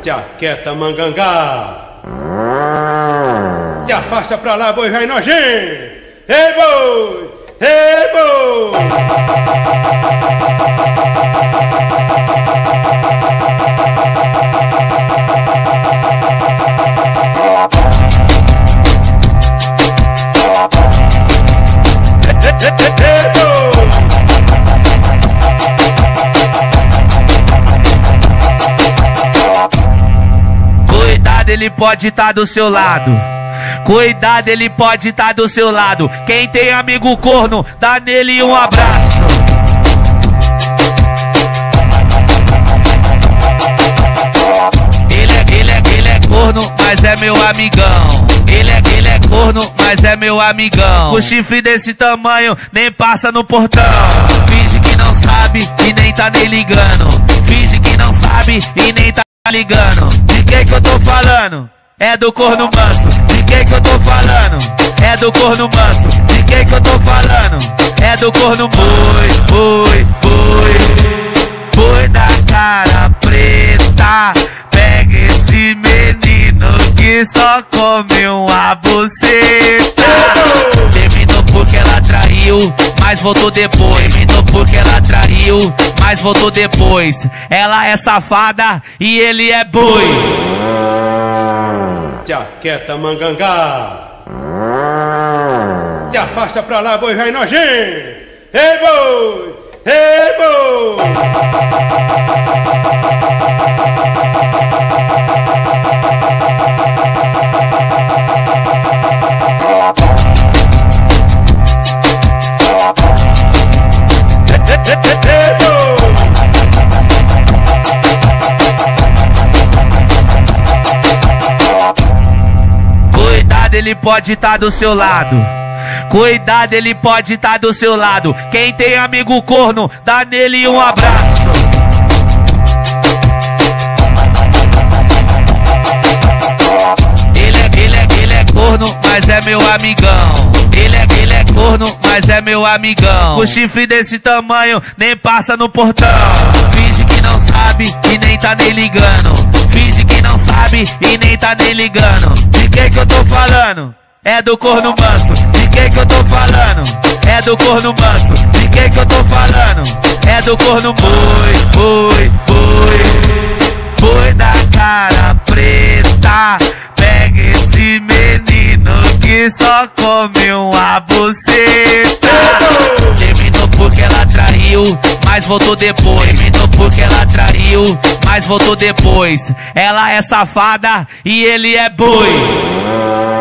Jaqueta mangangá. Te afasta pra lá, boi vai nojento. Ei, boi! Ei, boi! Cuidado, ele pode estar do seu lado. Cuidado, ele pode estar do seu lado. Quem tem amigo corno, dá nele um abraço. Ele é corno, mas é meu amigão. Ele é corno, mas é meu amigão. O chifre desse tamanho nem passa no portão. Finge que não sabe e nem tá nem ligando. Finge que não sabe e nem tá ligando. De quem que eu tô falando? É do corno manso. De quem que eu tô falando? É do corno manso. De quem que eu tô falando? É do corno boi, boi da cara preta. Pega esse menino que só come uma buceta. Terminou porque ela traiu, mas voltou depois. Terminou porque ela traiu, mas voltou depois. Ela é safada e ele é boi. Jaqueta mangangá. Te afasta pra lá, boi vai nojento. Ei, boi! Ei, boi! Cuidado, ele pode estar do seu lado. Cuidado, ele pode estar do seu lado. Quem tem amigo corno, dá nele um abraço. Ele é corno, mas é meu amigão. Ele é corno, mas é meu amigão. O chifre desse tamanho nem passa no portão. Finge que não sabe e nem tá nem ligando. Finge que não sabe e nem tá nem ligando. De quem que eu tô falando? É do corno manso. De quem que eu tô falando? É do corno manso. De quem que eu tô falando? É do corno boi da cara preta. Pega esse menino que só come uma buceta. Terminou porque ela traiu, mas voltou depois. Terminou porque ela traiu, mas voltou depois. Ela é safada e ele é boi.